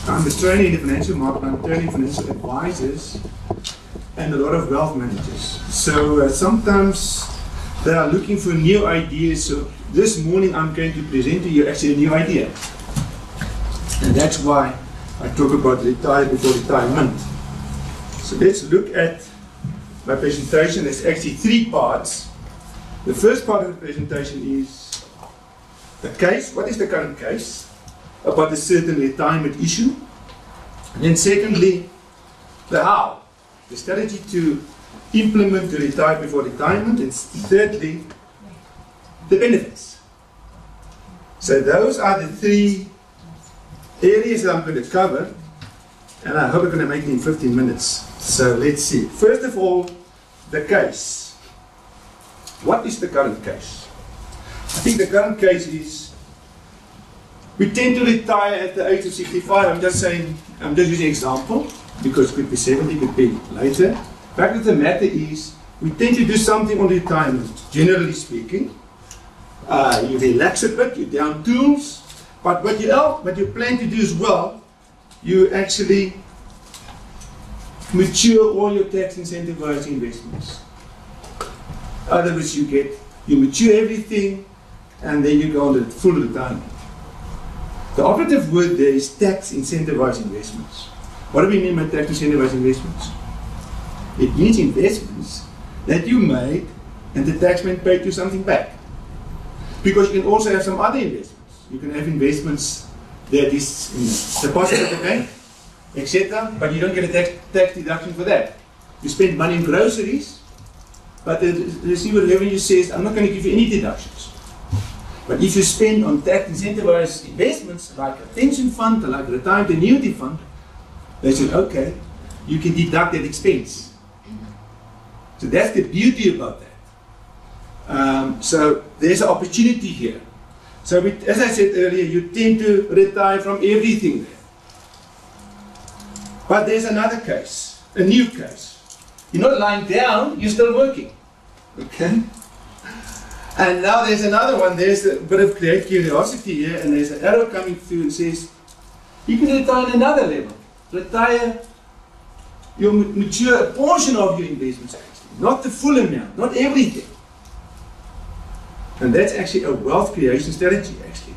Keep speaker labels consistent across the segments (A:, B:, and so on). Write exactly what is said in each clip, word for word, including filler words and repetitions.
A: I'm a trainer in the financial market. I'm training financial advisors and a lot of wealth managers. So uh, sometimes they are looking for new ideas. So this morning I'm going to present to you actually a new idea. And that's why I talk about retire before retirement. So let's look at my presentation. There's actually three parts. The first part of the presentation is the case. What is the current case about a certain retirement issue? And then secondly, the how. The strategy to implement the retire before retirement. And thirdly, the benefits. So those are the three areas that I'm going to cover, and I hope I'm going to make it in fifteen minutes. So let's see. First of all, the case. What is the current case? I think the current case is we tend to retire at the age of sixty-five. I'm just saying, I'm just using an example because it could be seventy, it could be later. The fact of the matter is we tend to do something on retirement, generally speaking. Uh, you relax a bit, you down tools. But what you, what you plan to do as well, you actually mature all your tax incentivized investments. Otherwise you get, you mature everything and then you go on to full retirement. The operative word there is tax incentivized investments. What do we mean by tax incentivized investments? It means investments that you made and the taxman paid you something back. Because you can also have some other investments. You can have investments that is deposit at the bank, et cetera, but you don't get a tax, tax deduction for that. You spend money in groceries, but the receiver revenue says, I'm not going to give you any deductions. But if you spend on tax incentivized investments, like a pension fund, or like a retirement annuity fund, they say, okay, you can deduct that expense. So that's the beauty about that. Um, so there's an opportunity here. So we, as I said earlier, you tend to retire from everything there. But there's another case, a new case. You're not lying down, you're still working. Okay? And now there's another one, there's a bit of great curiosity here, and there's an arrow coming through and says, you can retire in another level. Retire, you mature a portion of your investments actually, not the full amount, not everything. And that's actually a wealth creation strategy, actually.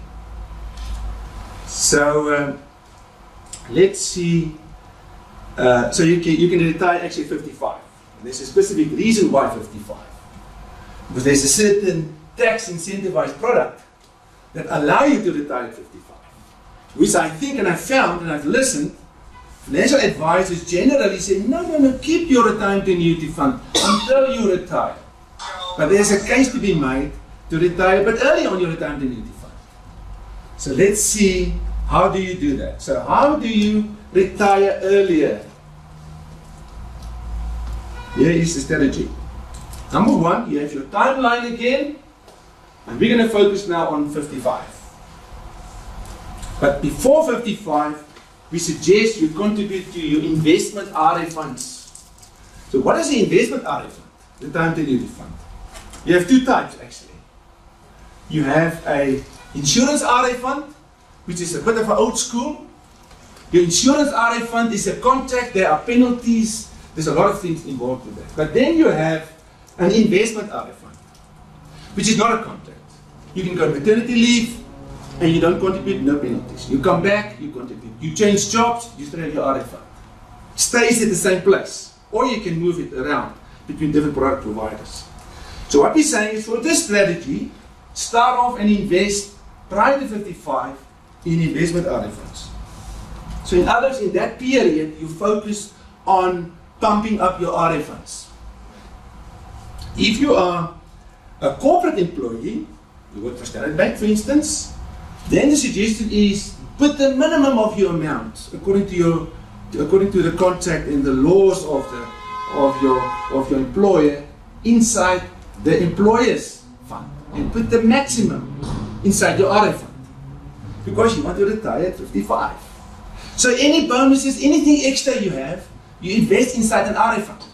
A: So um, let's see. Uh, so you can you can retire actually at fifty-five. There's a specific reason why fifty-five. Because there's a certain tax incentivized product that allow you to retire at fifty-five. Which I think, and I found, and I've listened, financial advisors generally say, no, no, no, keep your retirement annuity fund until you retire. But there's a case to be made to retire, but early on your retirement annuity fund. So let's see, how do you do that? So how do you retire earlier? Here is the strategy. Number one, you have your timeline again, and we're going to focus now on fifty-five. But before fifty-five, we suggest you contribute to your investment R A funds. So what is the investment R A fund? Retirement annuity fund. You have two types actually. You have a insurance R A fund, which is a bit of an old school. Your insurance R A fund is a contract, there are penalties, there's a lot of things involved with that. But then you have an investment R A fund, which is not a contract. You can go on maternity leave and you don't contribute, no penalties. You come back, you contribute. You change jobs, you still have your R A fund. Stays at the same place, or you can move it around between different product providers. So what we're saying is, for this strategy, start off and invest prior to fifty-five in investment R A funds. So in others, in that period, you focus on pumping up your R A funds. If you are a corporate employee, you work for Standard Bank for instance, then the suggestion is put the minimum of your amount according to your according to the contract and the laws of the of your of your employer inside the employer's fund, and put the maximum inside your R A fund because you want to retire at fifty-five. So any bonuses, anything extra you have, you invest inside an R A fund.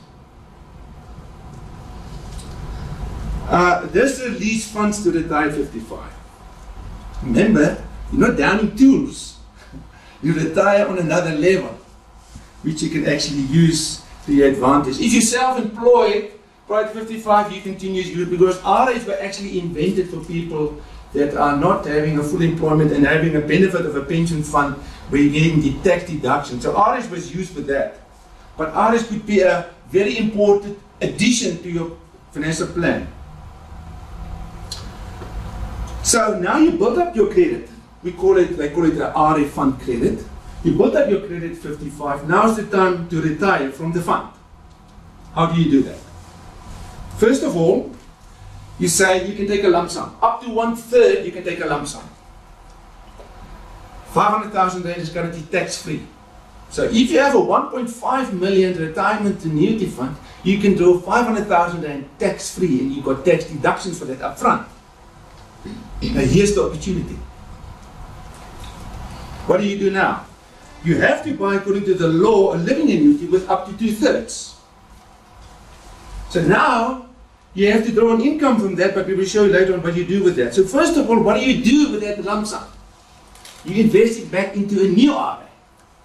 A: Uh, this release funds to retire fifty-five. Remember, you're not downing tools. you retire on another level, which you can actually use to your advantage. If you're self-employed, prior to fifty-five, you continue to use, because R As were actually invented for people that are not having a full employment and having a benefit of a pension fund where you're getting the tax deduction. So R As was used for that. But R As could be a very important addition to your financial plan. So now you build up your credit. We call it, they call it the R A fund credit. You build up your credit at fifty-five. Now's the time to retire from the fund. How do you do that? First of all, you say you can take a lump sum. Up to one third, you can take a lump sum. five hundred thousand rand is currently tax-free. So if you have a one point five million retirement annuity fund, you can draw five hundred thousand rand tax-free, and you've got tax deductions for that up front. Now here's the opportunity. What do you do now? You have to buy, according to the law, a living annuity with up to two thirds. So now you have to draw an income from that, but we will show you later on what you do with that. So first of all, what do you do with that lump sum? You invest it back into a new R A.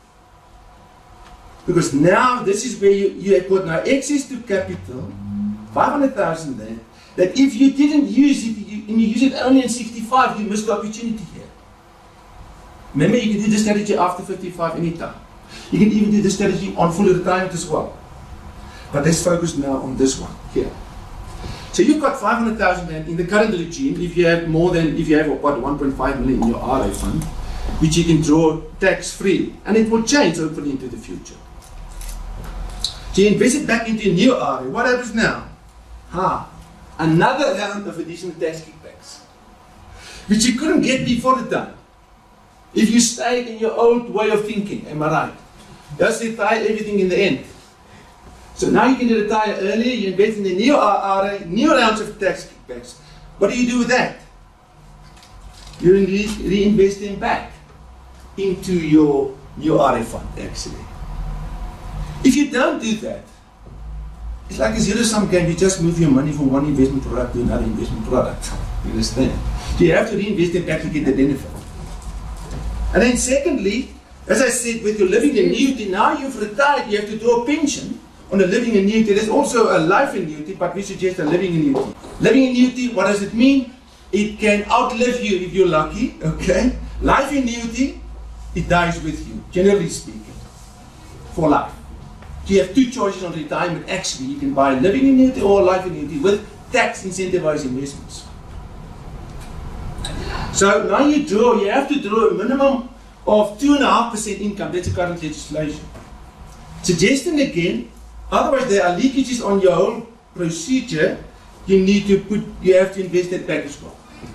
A: Because now this is where you, you have got now access to capital, five hundred thousand there, that if you didn't use it, you, and you use it only in sixty-five, you missed the opportunity here. Remember, you can do this strategy after fifty-five anytime. You can even do this strategy on full retirement as well. But let's focus now on this one here. So you've got five hundred thousand rand in the current regime. If you have more than, if you have about one point five million in your R A fund, which you can draw tax-free, and it will change hopefully into the future. So you invest it back into a new R A. What happens now? Ha! Another round of additional tax kickbacks, which you couldn't get before the time. If you stayed in your old way of thinking, am I right? Just retire everything in the end. So now you can retire earlier, you invest in a new R A, new rounds of tax kickbacks. What do you do with that? You re reinvest them back into your new R A fund, actually. If you don't do that, it's like a zero-sum game. You just move your money from one investment product to another investment product. You understand? So you have to reinvest them back to get the benefit. And then secondly, as I said, with your living annuity, now you've retired, you have to draw a pension on a living annuity. There's also a life annuity, but we suggest a living annuity. Living annuity, what does it mean? It can outlive you if you're lucky, okay? Life annuity, it dies with you, generally speaking, for life. So you have two choices on retirement. Actually, you can buy a living annuity or a life annuity with tax incentivized investments. So now you draw, you have to draw a minimum of two point five percent income. That's the current legislation. Suggesting again, otherwise there are leakages on your whole procedure. You need to put, you have to invest that back as well.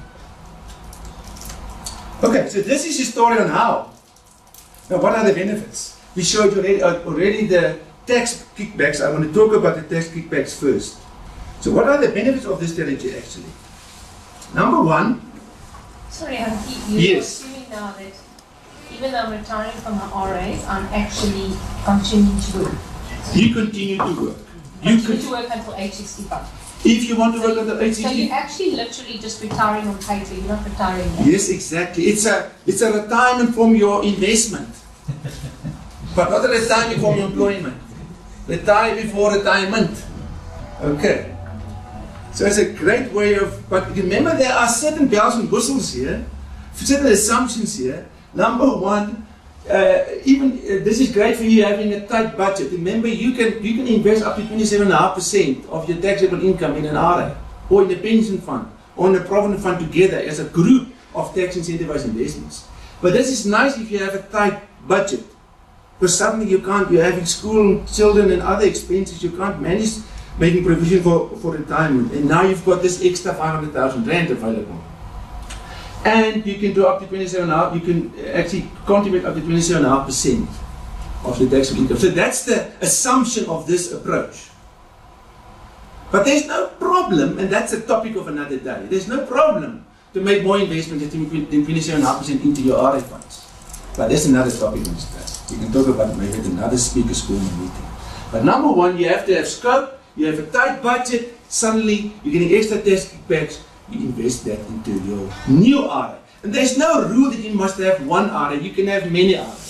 A: Okay, so this is the story on how. Now what are the benefits? We showed you already, uh, already the tax kickbacks. I want to talk about the tax kickbacks first. So what are the benefits of this strategy actually? Number one.
B: Sorry, Auntie, you're
A: yes.
B: assuming now that even though I'm retiring from my R As, I'm actually continuing to work.
A: You continue to work.
B: You
A: continue
B: to work until age sixty-five.
A: If you want to
B: so
A: work until age sixty-five.
B: So you're actually literally just retiring on paper, you're not retiring yet.
A: Yes, exactly. It's a, it's a retirement from your investment. But not a retirement from your employment. Retire before retirement. Okay. So it's a great way of, but remember there are certain bells and whistles here, certain assumptions here. Number one, uh, even uh, this is great for you having a tight budget. Remember, you can you can invest up to twenty-seven point five percent of your taxable income in an R A, or in a pension fund, or in a provident fund together as a group of tax incentivized investments. But this is nice if you have a tight budget, because suddenly you can't, you're having school, children, and other expenses, you can't manage making provision for, for retirement. And now you've got this extra five hundred thousand rand available. And you can do up to twenty-seven and a half, you can actually contribute up to twenty-seven and a half percent of the taxable income. So that's the assumption of this approach. But there's no problem, and that's a topic of another day. There's no problem to make more investment than twenty-seven and a half percent into your R A funds. But that's another topic on this class. You can talk about it maybe at another speaker school meeting. But number one, you have to have scope, you have a tight budget, suddenly you're getting extra tax kickbacks, you invest that into your new R A. And there's no rule that you must have one R A, you can have many R As.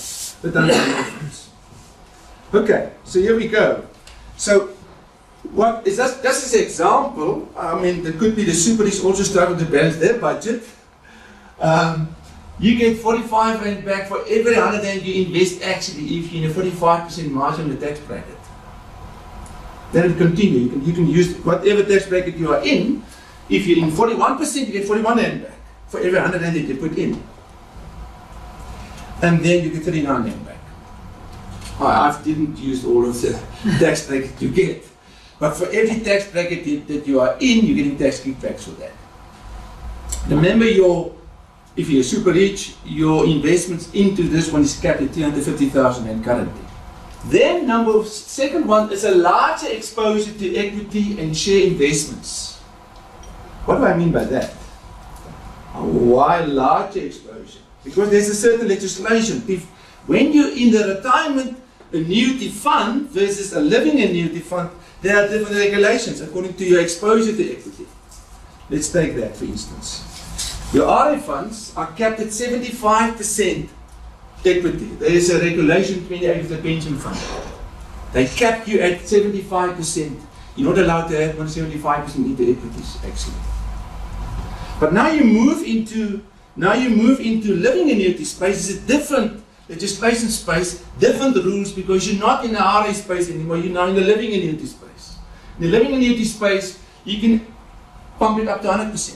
A: the time difference. Okay, so here we go. So what is that? This is an example. I mean, there could be the super rich also struggle to balance their budget. Um, you get forty-five rand back for every one hundred rand you invest actually if you're in a forty-five percent margin in the tax bracket. Then it continue. You can, you can use whatever tax bracket you are in. If you're in forty-one percent, you get forty-one rand back for every one hundred rand that you put in. And then you get thirty-nine rand back. I I didn't use all of the tax bracket you get. But for every tax bracket that you are in, you're getting tax kickbacks for that. Remember, your, if you're super rich, your investments into this one is capped at three hundred fifty thousand rand currently. Then number second one is a larger exposure to equity and share investments. What do I mean by that? Why larger exposure? Because there's a certain legislation. If, when you're in the retirement annuity fund versus a living annuity fund, there are different regulations according to your exposure to equity. Let's take that for instance. Your R A funds are capped at seventy-five percent equity. There is a regulation twenty-eight of the pension fund. They cap you at seventy-five percent. You're not allowed to have more than seventy-five percent into equities actually. But now you move into now you move into living annuity space. It's a different legislation space, different rules because you're not in the R A space anymore. You're now in the living annuity space. In the living annuity space, you can pump it up to one hundred percent.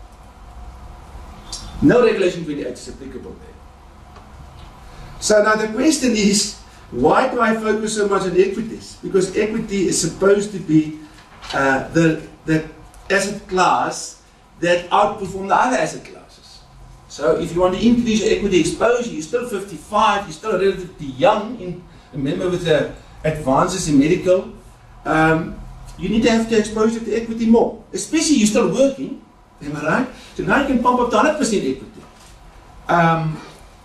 A: No regulation twenty-eight is applicable there. So now the question is, why do I focus so much on equities? Because equity is supposed to be uh, the, the asset class that outperform the other asset classes. So if you want to increase your equity exposure, you're still fifty-five, you're still relatively young. In, remember with the advances in medical, um, you need to have the exposure to equity more. Especially you're still working, am I right? So now you can pump up to one hundred percent equity. Um,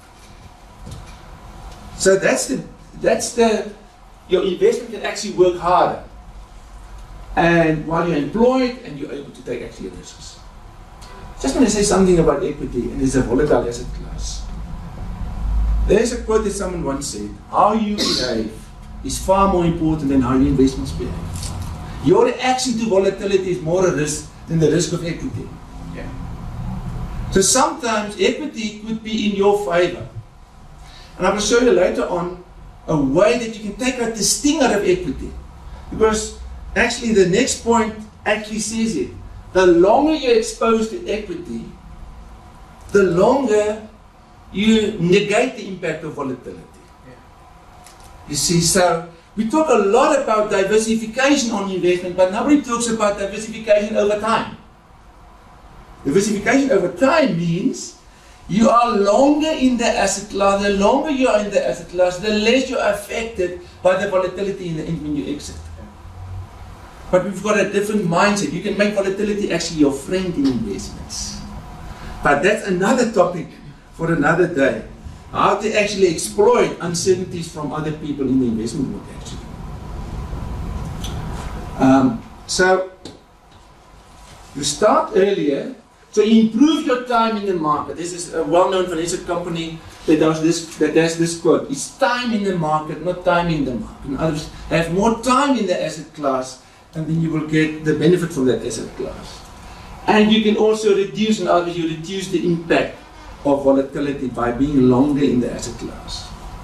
A: so that's the, that's the, your investment can actually work harder. And while you're employed and you're able to take actually risks. Just want to say something about equity, and it's a volatile asset class. There's a quote that someone once said, how you behave is far more important than how your investments behave. Your reaction to volatility is more a risk than the risk of equity. Yeah. So sometimes equity could be in your favor. And I will show you later on a way that you can take out the sting out of equity. Because actually the next point actually says it. The longer you're exposed to equity, the longer you negate the impact of volatility. Yeah. You see, so we talk a lot about diversification on investment, but nobody talks about diversification over time. Diversification over time means you are longer in the asset class. The longer you are in the asset class, the less you are affected by the volatility in the end when you exit. But we've got a different mindset. You can make volatility actually your friend in investments. But that's another topic for another day. How to actually exploit uncertainties from other people in the investment world actually. Um, so, you start earlier. So you improve your time in the market. This is a well-known financial company that does this, that does this quote. It's time in the market, not time in the market. In other words, have more time in the asset class, and then you will get the benefit from that asset class. And you can also reduce, in other words, you reduce the impact of volatility by being longer in the asset class.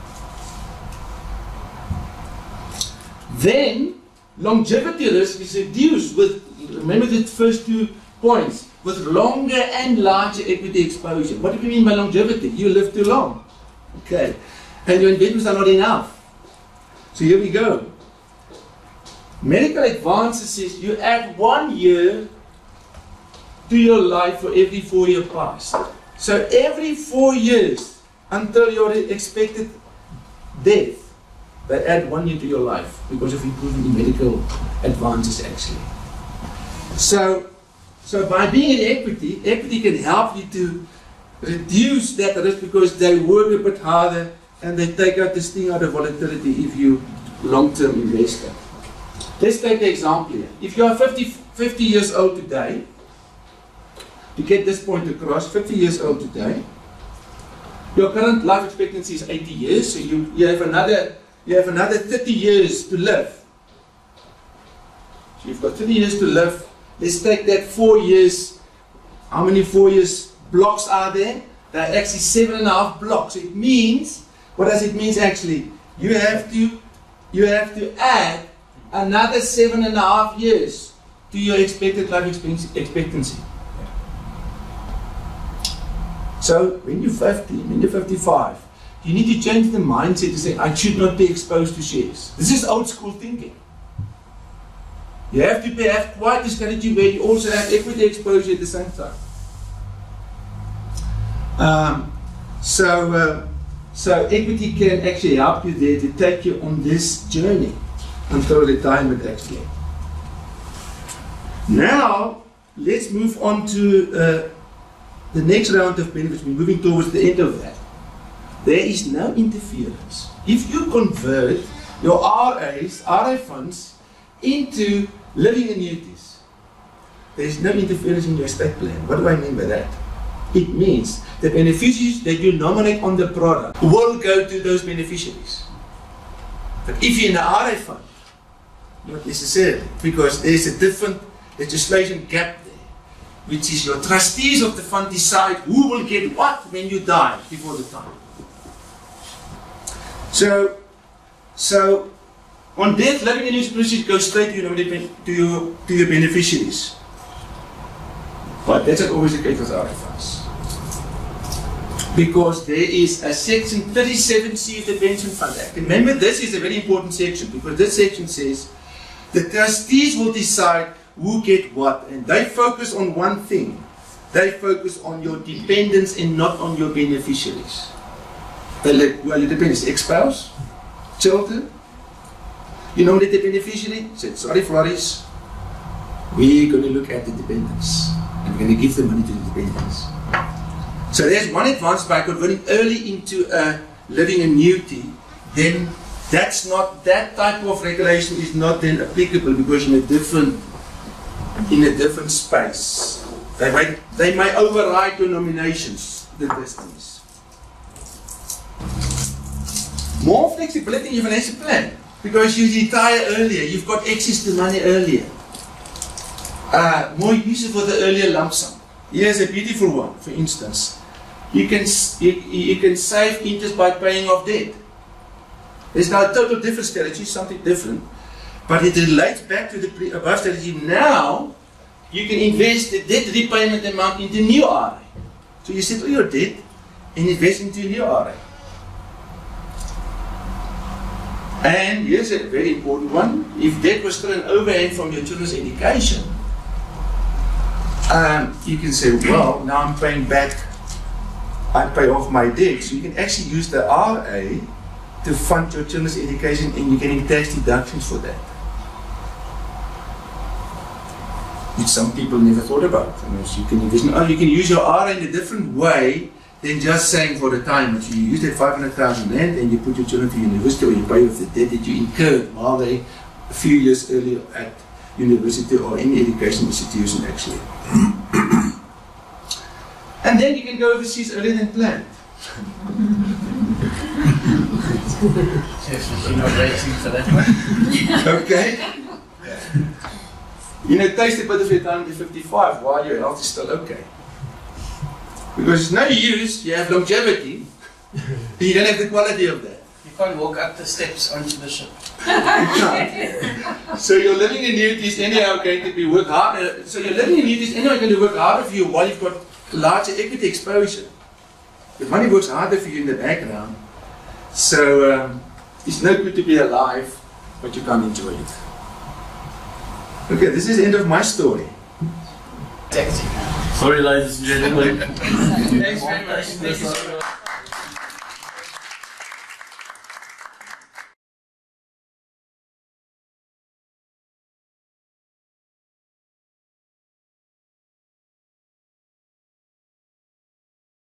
A: Then, longevity risk is reduced with, remember the first two points, with longer and larger equity exposure. What do you mean by longevity? You live too long. Okay. And your investments are not enough. So here we go. Medical advances says you add one year to your life for every four year past. So every four years until your expected death, they add one year to your life because of improving in medical advances actually. So, so by being in equity, equity can help you to reduce that risk because they work a bit harder and they take out the sting out of volatility if you long-term investor. Let's take the example here. If you are fifty, fifty years old today, to get this point across, fifty years old today, Your current life expectancy is eighty years, so you, you have another you have another thirty years to live. So you've got thirty years to live. Let's take that four years. How many four years blocks are there? There are actually seven and a half blocks. It means, what does it mean actually? You have to you have to add another seven and a half years to your expected life expectancy. So when you're fifty, when you're fifty-five, you need to change the mindset to say, I should not be exposed to shares. This is old school thinking. You have to be, have quite a strategy where you also have equity exposure at the same time. Um, so, uh, so equity can actually help you there to take you on this journey until retirement actually. Now, let's move on to uh, the next round of benefits. We're moving towards the end of that. There is no interference. If you convert your R As, R A funds, into living annuities, there is no interference in your estate plan. What do I mean by that? It means the beneficiaries that you nominate on the product will go to those beneficiaries. But if you're in an R A fund, not necessarily, because there's a different legislation gap there, which is your trustees of the fund decide who will get what when you die before the time. So, so on death, living annuities proceeds go straight to your, to your to your beneficiaries. But that's not always the case with R A funds, because there is a section thirty-seven C of the Pension Fund Act. Remember, this is a very important section, because this section says the trustees will decide who get what, and they focus on one thing. They focus on your dependents and not on your beneficiaries. They, well, your dependents, ex-spouse, children. You know the beneficiary said, sorry Floris, we're going to look at the dependents and we're going to give the money to the dependents. So there's one advantage by converting early into a living annuity. Then that's not, that type of regulation is not then applicable, because in a different in a different space. They might, they may override your nominations, the distance. More flexibility in your financial plan, because you retire earlier, you've got access to money earlier. Uh, more use for the earlier lump sum. Here's a beautiful one, for instance. You can, you, you can save interest by paying off debt. There's now a total different strategy, something different. But it relates back to the pre above strategy. Now, you can invest the debt repayment amount into new R A. So you settle your debt and invest into a new R A. And here's a very important one. If debt was still an overhang from your children's education, um, you can say, well, now I'm paying back, I pay off my debt. So you can actually use the R A to fund your children's education, and you're getting tax deductions for that, which some people never thought about. I mean, so you can invest in, oh, you can use your R A in a different way than just saying for retirement. So you use that five hundred thousand rand and you put your children to university, or you pay off the debt that you incurred while they a few years earlier at university or any educational institution actually. And then you can go overseas earlier than planned.
C: Yes, you're not waiting for that one.
A: Okay. You know, taste a bit of your time to fifty-five while your health is still okay. Because it's no use, you have longevity, you don't have the quality of that.
C: You can't walk up the steps onto the ship.
A: So your living annuity is anyhow going to be work harder. So your living annuity is anyhow going to work harder for you while you've got larger equity exposure. The money works harder for you in the background. So um, it's no good to be alive, but you can't enjoy it. Okay, this is the end of my story.
C: Taxi.
D: Sorry, ladies and gentlemen.
C: Thanks very much. Thank you so much.